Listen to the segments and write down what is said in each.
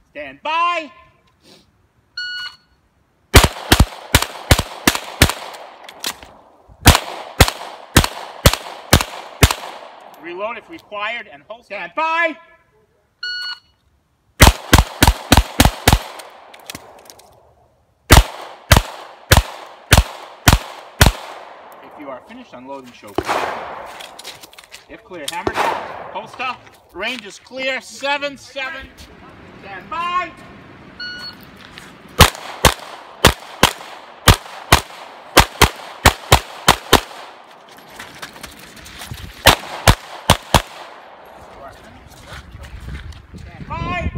Stand by. Reload if required and hold. Stand by. If you are finished unloading, show clear. If clear, hammer down. Holster, range is clear. 7-7. Stand by. Stand by.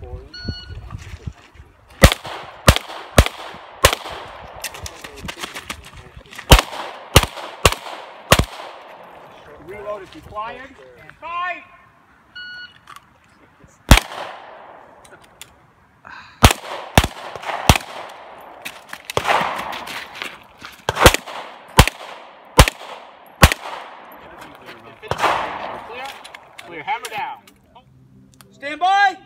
Reload if required. Stand by. Clear, hammer down. Stand by!